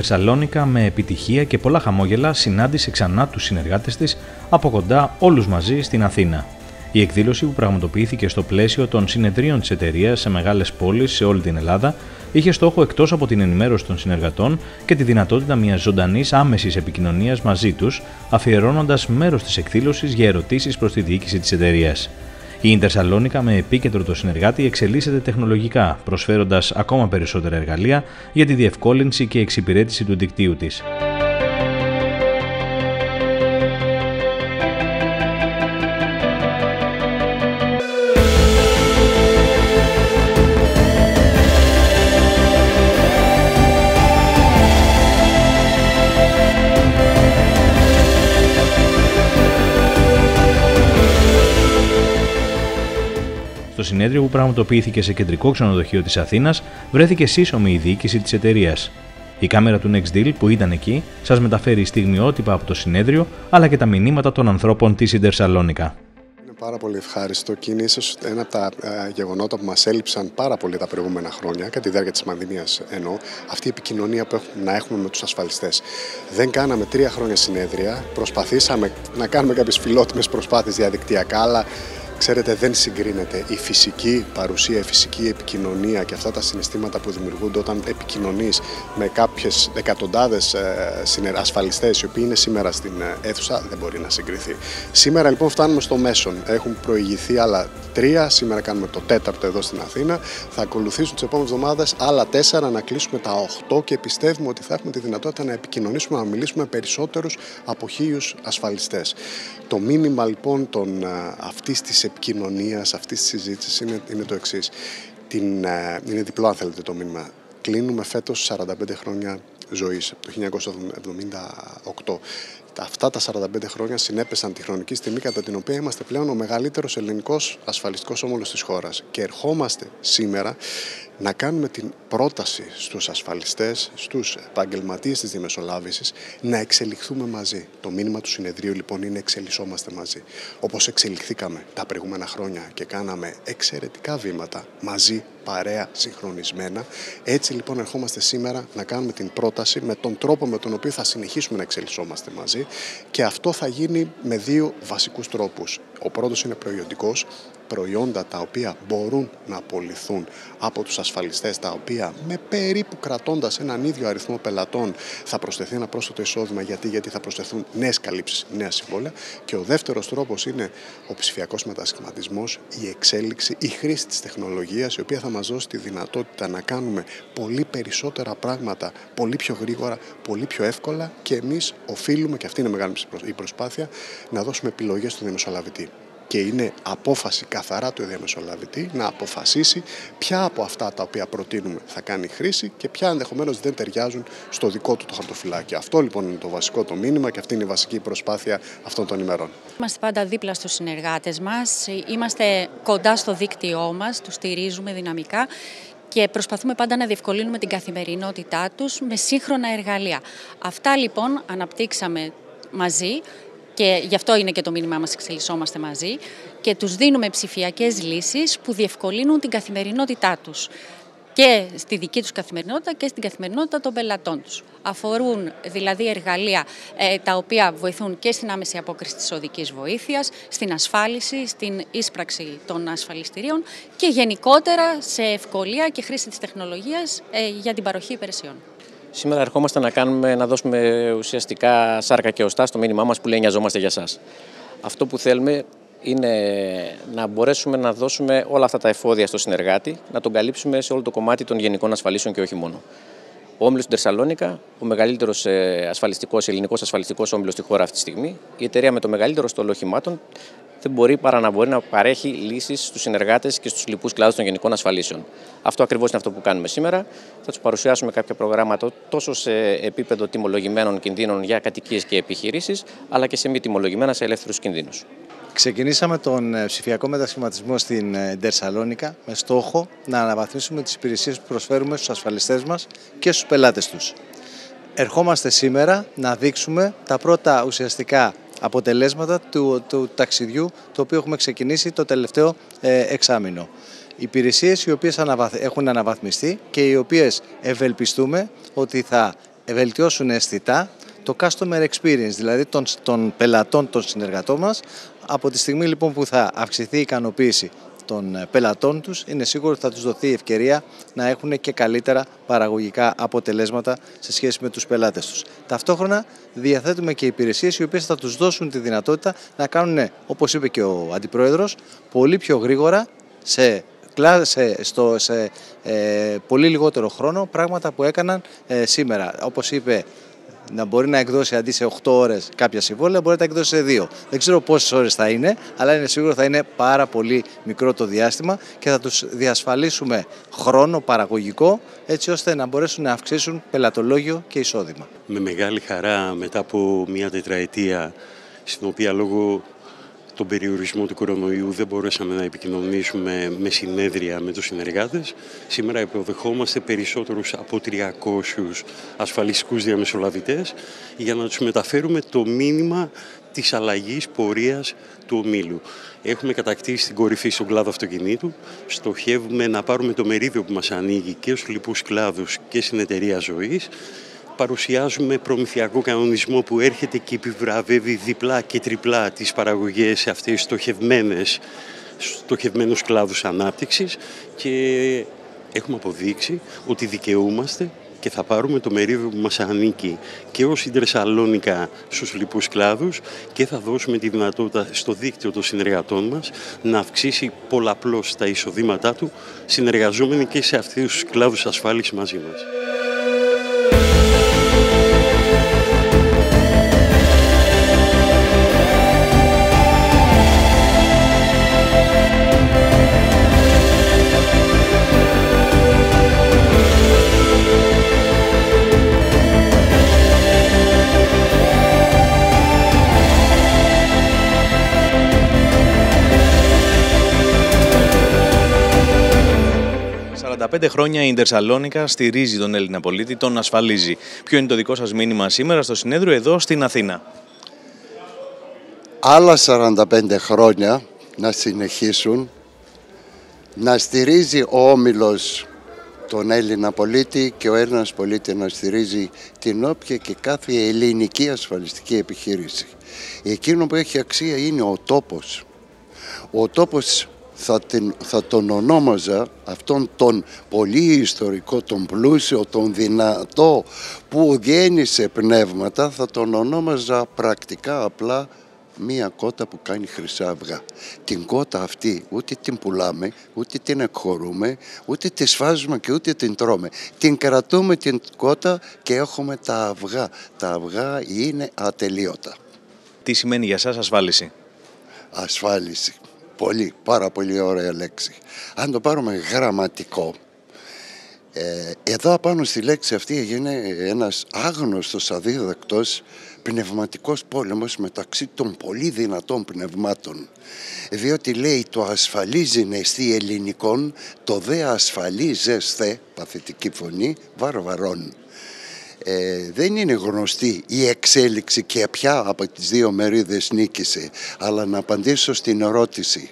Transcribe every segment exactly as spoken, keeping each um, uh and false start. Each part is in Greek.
Σαλόνικα με επιτυχία και πολλά χαμόγελα συνάντησε ξανά τους συνεργάτες της από κοντά όλους μαζί στην Αθήνα. Η εκδήλωση, που πραγματοποιήθηκε στο πλαίσιο των συνεδρίων της εταιρείας σε μεγάλες πόλεις σε όλη την Ελλάδα, είχε στόχο, εκτός από την ενημέρωση των συνεργατών, και τη δυνατότητα μιας ζωντανής άμεσης επικοινωνίας μαζί τους, αφιερώνοντας μέρος της εκδήλωσης για ερωτήσεις προς τη διοίκηση της εταιρείας. Η Ίντερ Σαλόνικα, με επίκεντρο το συνεργάτη, εξελίσσεται τεχνολογικά, προσφέροντας ακόμα περισσότερα εργαλεία για τη διευκόλυνση και εξυπηρέτηση του δικτύου της. Στο συνέδριο, που πραγματοποιήθηκε σε κεντρικό ξενοδοχείο της Αθήνας, βρέθηκε σύσσωμη η διοίκηση της εταιρείας. Η κάμερα του Nextdeal, που ήταν εκεί, σας μεταφέρει στιγμιότυπα από το συνέδριο, αλλά και τα μηνύματα των ανθρώπων της Ίντερ Σαλόνικα. Είναι πάρα πολύ ευχάριστο και είναι ίσως ένα από τα ε, γεγονότα που μας έλειψαν πάρα πολύ τα προηγούμενα χρόνια, κατά τη διάρκεια της πανδημίας εννοώ, αυτή η επικοινωνία που έχουμε, να έχουμε με τους ασφαλιστές. Δεν κάναμε τρία χρόνια συνέδρια, προσπαθήσαμε να κάνουμε κάποιες φιλότιμες προσπάθειες διαδικτυακά, αλλά ξέρετε, δεν συγκρίνεται η φυσική παρουσία, η φυσική επικοινωνία και αυτά τα συναισθήματα που δημιουργούνται όταν επικοινωνείς με κάποιες εκατοντάδες ασφαλιστές οι οποίοι είναι σήμερα στην αίθουσα, δεν μπορεί να συγκριθεί. Σήμερα λοιπόν φτάνουμε στο μέσον. Έχουν προηγηθεί άλλα τρία, σήμερα κάνουμε το τέταρτο εδώ στην Αθήνα. Θα ακολουθήσουν τις επόμενες εβδομάδες άλλα τέσσερα, να κλείσουμε τα οχτώ και πιστεύουμε ότι θα έχουμε τη δυνατότητα να επικοινωνήσουμε, να μιλήσουμε με περισσότερους από χίλιους ασφαλιστές. Το μήνυμα λοιπόν των, αυτής της επικοινωνίας, αυτής της συζήτησης είναι, είναι το εξής. Την, είναι διπλό, αν θέλετε, το μήνυμα. Κλείνουμε φέτος σαράντα πέντε χρόνια ζωής, το χίλια εννιακόσια εβδομήντα οκτώ. Αυτά τα σαράντα πέντε χρόνια συνέπεσαν τη χρονική στιγμή κατά την οποία είμαστε πλέον ο μεγαλύτερος ελληνικός ασφαλιστικός όμιλος της χώρας. Και ερχόμαστε σήμερα να κάνουμε την πρόταση στους ασφαλιστές, στους επαγγελματίες της διαμεσολάβησης, να εξελιχθούμε μαζί. Το μήνυμα του συνεδρίου λοιπόν είναι εξελισσόμαστε μαζί. Όπως εξελιχθήκαμε τα προηγούμενα χρόνια και κάναμε εξαιρετικά βήματα μαζί, παρέα, συγχρονισμένα, έτσι λοιπόν ερχόμαστε σήμερα να κάνουμε την πρόταση με τον τρόπο με τον οποίο θα συνεχίσουμε να εξελισσόμαστε μαζί, και αυτό θα γίνει με δύο βασικούς τρόπους. Ο πρώτος είναι προϊόντικός, προϊόντα τα οποία μπορούν να απολυθούν από τους ασφαλιστές, τα οποία με περίπου κρατώντας έναν ίδιο αριθμό πελατών θα προσθεθεί ένα πρόσθετο εισόδημα. Γιατί, γιατί θα προσθεθούν νέες καλύψεις, νέα συμβόλαια. Και ο δεύτερος τρόπος είναι ο ψηφιακός μετασχηματισμός, η εξέλιξη, η χρήση της τεχνολογίας, η οποία θα μας δώσει τη δυνατότητα να κάνουμε πολύ περισσότερα πράγματα, πολύ πιο γρήγορα, πολύ πιο εύκολα, και εμείς οφείλουμε, και αυτή είναι μεγάλη η προσπάθεια, να δώσουμε επιλογές στον διαμεσολαβητή. Και είναι απόφαση καθαρά του διαμεσολαβητή να αποφασίσει ποια από αυτά τα οποία προτείνουμε θα κάνει χρήση και ποια ενδεχομένως δεν ταιριάζουν στο δικό του το χαρτοφυλάκι. Αυτό λοιπόν είναι το βασικό το μήνυμα και αυτή είναι η βασική προσπάθεια αυτών των ημερών. Είμαστε πάντα δίπλα στους συνεργάτες μας, είμαστε κοντά στο δίκτυό μας, τους στηρίζουμε δυναμικά και προσπαθούμε πάντα να διευκολύνουμε την καθημερινότητά τους με σύγχρονα εργαλεία. Αυτά λοιπόν αναπτύξαμε μαζί. Και γι' αυτό είναι και το μήνυμά μας, εξελισσόμαστε μαζί, και τους δίνουμε ψηφιακές λύσεις που διευκολύνουν την καθημερινότητά τους, και στη δική τους καθημερινότητα και στην καθημερινότητα των πελατών τους. Αφορούν δηλαδή εργαλεία ε, τα οποία βοηθούν και στην άμεση απόκριση της οδικής βοήθειας, στην ασφάλιση, στην ίσπραξη των ασφαλιστηρίων και γενικότερα σε ευκολία και χρήση της τεχνολογίας ε, για την παροχή υπηρεσιών. Σήμερα ερχόμαστε να, κάνουμε, να δώσουμε ουσιαστικά σάρκα και οστά στο μήνυμά μας που λέει νοιαζόμαστε για σας. Αυτό που θέλουμε είναι να μπορέσουμε να δώσουμε όλα αυτά τα εφόδια στο συνεργάτη, να τον καλύψουμε σε όλο το κομμάτι των γενικών ασφαλίσεων και όχι μόνο. Ο όμιλος Ίντερ Σαλόνικα, ο μεγαλύτερος ασφαλιστικός, ελληνικός ασφαλιστικός όμιλος στη χώρα αυτή τη στιγμή, η εταιρεία με το μεγαλύτερο στόλο οχημάτων, δεν μπορεί παρά να μπορεί να παρέχει λύσεις στους συνεργάτες και στους λοιπούς κλάδους των γενικών ασφαλίσεων. Αυτό ακριβώς είναι αυτό που κάνουμε σήμερα. Θα τους παρουσιάσουμε κάποια προγράμματα τόσο σε επίπεδο τιμολογημένων κινδύνων για κατοικίες και επιχειρήσεις, αλλά και σε μη τιμολογημένα σε ελεύθερους κινδύνους. Ξεκινήσαμε τον ψηφιακό μετασχηματισμό στην Ίντερ Σαλόνικα με στόχο να αναβαθμίσουμε τις υπηρεσίες που προσφέρουμε στους ασφαλιστές μας και στους πελάτες τους. Ερχόμαστε σήμερα να δείξουμε τα πρώτα ουσιαστικά αποτελέσματα του, του ταξιδιού το οποίο έχουμε ξεκινήσει το τελευταίο ε, εξάμηνο. Υπηρεσίες οι οποίες αναβαθ, έχουν αναβαθμιστεί και οι οποίες ευελπιστούμε ότι θα βελτιώσουν αισθητά το customer experience, δηλαδή των, των πελατών, των συνεργατών μας. Από τη στιγμή λοιπόν που θα αυξηθεί η ικανοποίηση των πελατών τους, είναι σίγουρο ότι θα τους δοθεί η ευκαιρία να έχουν και καλύτερα παραγωγικά αποτελέσματα σε σχέση με τους πελάτες τους. Ταυτόχρονα διαθέτουμε και υπηρεσίες οι οποίες θα τους δώσουν τη δυνατότητα να κάνουν, όπως είπε και ο Αντιπρόεδρος, πολύ πιο γρήγορα, σε, σε, στο, σε ε, πολύ λιγότερο χρόνο, πράγματα που έκαναν ε, σήμερα. Όπως είπε, να μπορεί να εκδώσει αντί σε οκτώ ώρες κάποια συμβόλαια, μπορεί να τα εκδώσει σε δύο. Δεν ξέρω πόσες ώρες θα είναι, αλλά είναι σίγουρο θα είναι πάρα πολύ μικρό το διάστημα και θα τους διασφαλίσουμε χρόνο παραγωγικό, έτσι ώστε να μπορέσουν να αυξήσουν πελατολόγιο και εισόδημα. Με μεγάλη χαρά, μετά από μια τετραετία, στην οποία λόγω τον περιορισμό του κορονοϊού δεν μπορέσαμε να επικοινωνήσουμε με συνέδρια με τους συνεργάτες. Σήμερα υποδεχόμαστε περισσότερους από τριακόσιους ασφαλιστικούς διαμεσολαβητές για να τους μεταφέρουμε το μήνυμα της αλλαγής πορείας του ομίλου. Έχουμε κατακτήσει την κορυφή στον κλάδο αυτοκινήτου, στοχεύουμε να πάρουμε το μερίδιο που μας ανοίγει και στους λοιπούς κλάδους και στην εταιρεία ζωής. Παρουσιάζουμε προμηθειακό κανονισμό που έρχεται και επιβραβεύει διπλά και τριπλά τις παραγωγές σε αυτές τις στοχευμένες, στοχευμένους κλάδους ανάπτυξης και έχουμε αποδείξει ότι δικαιούμαστε και θα πάρουμε το μερίδιο που μας ανήκει και ως Ιντερσαλόνικα στους λοιπούς κλάδους και θα δώσουμε τη δυνατότητα στο δίκτυο των συνεργατών μας να αυξήσει πολλαπλώς τα εισοδήματά του, συνεργαζόμενοι και σε αυτούς τους κλάδους ασφάλισης μαζί μας. σαράντα πέντε χρόνια η Ιντερσαλόνικα στηρίζει τον Έλληνα πολίτη, τον ασφαλίζει. Ποιο είναι το δικό σας μήνυμα σήμερα στο συνέδριο εδώ στην Αθήνα? Άλλα σαράντα πέντε χρόνια να συνεχίσουν να στηρίζει ο όμιλος τον Έλληνα πολίτη και ο Έλληνας πολίτη να στηρίζει την όποια και κάθε ελληνική ασφαλιστική επιχείρηση. Εκείνο που έχει αξία είναι ο τόπος. Ο τόπος θα, την, θα τον ονόμαζα αυτόν τον πολύ ιστορικό, τον πλούσιο, τον δυνατό που γέννησε πνεύματα, θα τον ονόμαζα πρακτικά απλά μία κότα που κάνει χρυσά αυγά. Την κότα αυτή ούτε την πουλάμε, ούτε την εκχωρούμε, ούτε τη σφάζουμε και ούτε την τρώμε. Την κρατούμε την κότα και έχουμε τα αυγά. Τα αυγά είναι ατελείωτα. Τι σημαίνει για σας ασφάλιση? Ασφάλιση. Πολύ, πάρα πολύ ωραία λέξη. Αν το πάρουμε γραμματικό, ε, εδώ απάνω στη λέξη αυτή έγινε ένας άγνωστος, αδίδακτος πνευματικός πόλεμος μεταξύ των πολύ δυνατών πνευμάτων. Διότι λέει το ασφαλίζει εστί ελληνικών, το δε ασφαλίζεσθε, παθητική φωνή, βαρβαρών. Ε, δεν είναι γνωστή η εξέλιξη και ποια από τις δύο μερίδες νίκησε, αλλά να απαντήσω στην ερώτηση.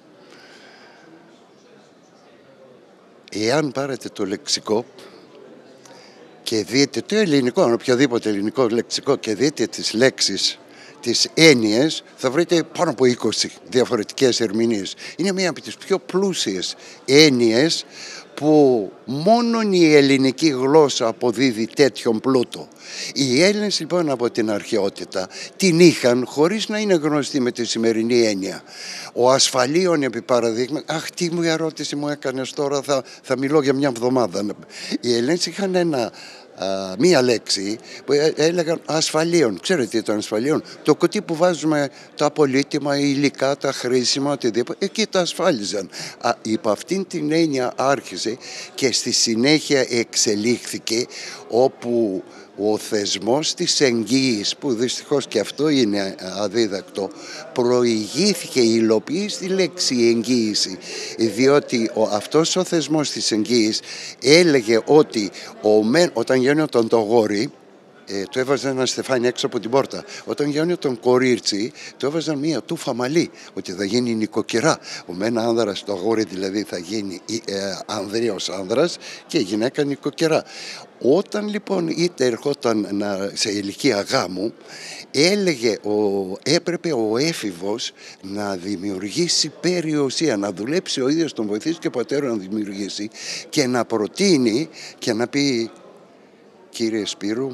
Εάν πάρετε το λεξικό και δείτε το ελληνικό, οποιοδήποτε ελληνικό λεξικό και δείτε τις λέξεις, τις έννοιες, θα βρείτε πάνω από είκοσι διαφορετικές ερμηνείες. Είναι μία από τις πιο πλούσιες έννοιες που μόνον η ελληνική γλώσσα αποδίδει τέτοιον πλούτο. Οι Έλληνες λοιπόν από την αρχαιότητα την είχαν χωρίς να είναι γνωστοί με τη σημερινή έννοια. Ο ασφαλίων επί παραδείγμα, αχ τι μου ερώτηση μου έκανες τώρα, θα, θα μιλώ για μια εβδομάδα. Οι Έλληνες είχαν ένα... Uh, μία λέξη που έλεγαν ασφαλίων. Ξέρετε τι ήταν ασφαλίων? Το κουτί που βάζουμε τα πολύτιμα, υλικά, τα χρήσιμα, οτιδήποτε, εκεί τα ασφάλιζαν. Uh, υπό αυτήν την έννοια άρχισε και στη συνέχεια εξελίχθηκε, όπου ο θεσμός της εγγύης, που δυστυχώς και αυτό είναι αδίδακτο, προηγήθηκε η υλοποίηση τη λέξη εγγύηση, διότι ο, αυτός ο θεσμός της εγγύης έλεγε ότι ο μεν, όταν γέννηταν το γόρι, Ε, του έβαζαν ένα στεφάνι έξω από την πόρτα. Όταν γινόταν κορίτσι, του έβαζαν μία τούφα μαλλί, ότι θα γίνει νοικοκυρά. Ο μένα άνδρας, το αγόρι δηλαδή, θα γίνει ε, ανδρείος άνδρας και η γυναίκα νοικοκυρά. Όταν λοιπόν είτε ερχόταν να, σε ηλικία γάμου, έλεγε ο, έπρεπε ο έφηβος να δημιουργήσει περιουσία, να δουλέψει ο ίδιος, τον βοηθήσει και ο πατέρα να δημιουργήσει και να προτείνει και να πει, κύριε Σπύρου,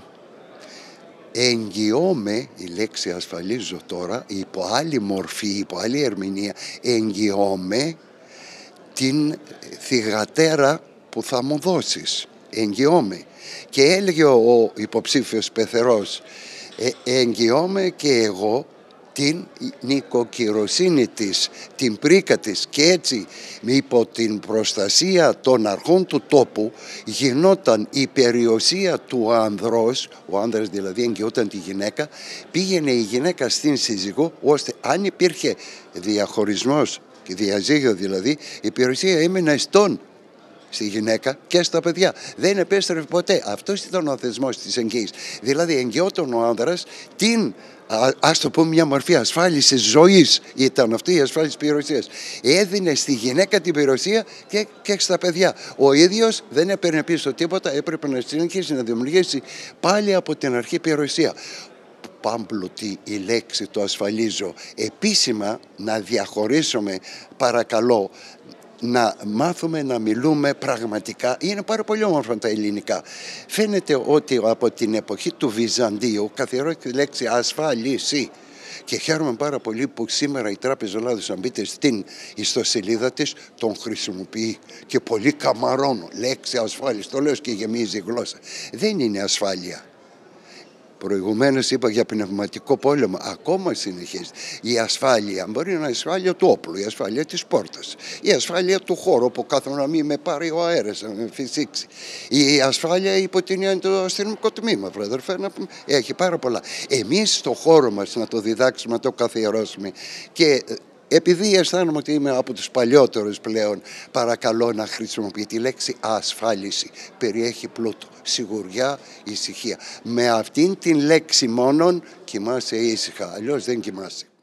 εγγυώμαι, η λέξη ασφαλίζω τώρα, υπό άλλη μορφή, υπό άλλη ερμηνεία, εγγυώμαι την θυγατέρα που θα μου δώσεις. Εγγυώμαι. Και έλεγε ο υποψήφιος πεθερός, ε, εγγυώμαι και εγώ την νοικοκυροσύνη της, την πρίκα της, και έτσι υπό την προστασία των αρχών του τόπου γινόταν η περιουσία του ανδρός, ο άνδρας δηλαδή εγγυόταν τη γυναίκα, πήγαινε η γυναίκα στην σύζυγο, ώστε αν υπήρχε διαχωρισμός και διαζύγιο δηλαδή, η περιουσία έμενε στον στη γυναίκα και στα παιδιά. Δεν επέστρεφε ποτέ. Αυτός ήταν ο θεσμός της εγγύης. Δηλαδή εγγυόταν ο άνδρας την, α, ας το πούμε, μια μορφή ασφάλισης ζωής, ήταν αυτή η ασφάλιση περιουσίας. Έδινε στη γυναίκα την περιουσία και, και στα παιδιά. Ο ίδιος δεν έπαιρνε πίσω τίποτα, έπρεπε να συνεχίσει να δημιουργήσει πάλι από την αρχή περιουσία. Πάμπλωτη η λέξη, το ασφαλίζω. Επίσημα να διαχωρίσουμε, παρακαλώ, να μάθουμε να μιλούμε πραγματικά. Είναι πάρα πολύ όμορφα τα ελληνικά. Φαίνεται ότι από την εποχή του Βυζαντίου καθιερώθηκε η λέξη ασφάλιση. Και χαίρομαι πάρα πολύ που σήμερα η Τράπεζα Ελλάδος, αν μπείτε στην ιστοσελίδα της, τον χρησιμοποιεί και πολύ καμαρώνω. Λέξη ασφάλιση, το λέω και γεμίζει η γλώσσα. Δεν είναι ασφάλεια. Προηγουμένως είπα για πνευματικό πόλεμο, ακόμα συνεχίζει. Η ασφάλεια μπορεί να είναι η ασφάλεια του όπλου, η ασφάλεια της πόρτας, η ασφάλεια του χώρου που κάθομαι να μην με πάρει ο αέρας, να με φυσήξει. Η ασφάλεια υπό την έννοια του αστυνομικού τμήμα, αδερφέ, έχει πάρα πολλά. Εμείς στο χώρο μας να το διδάξουμε, να το καθιερώσουμε και επειδή αισθάνομαι ότι είμαι από τους παλιότερους πλέον, παρακαλώ να χρησιμοποιεί τη λέξη ασφάλιση. Περιέχει πλούτο, σιγουριά, ησυχία. Με αυτήν την λέξη μόνον κοιμάσαι ήσυχα, αλλιώς δεν κοιμάσαι.